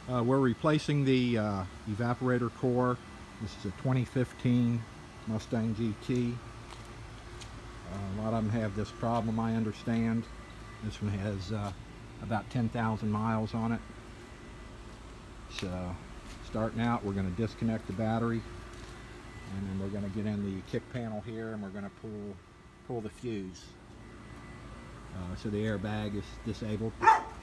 We're replacing the evaporator core. This is a 2015 Mustang GT. A lot of them have this problem, I understand. This one has about 10,000 miles on it. So starting out, we're going to disconnect the battery, and then we're going to get in the kick panel here, and we're going to pull the fuse. So the airbag is disabled.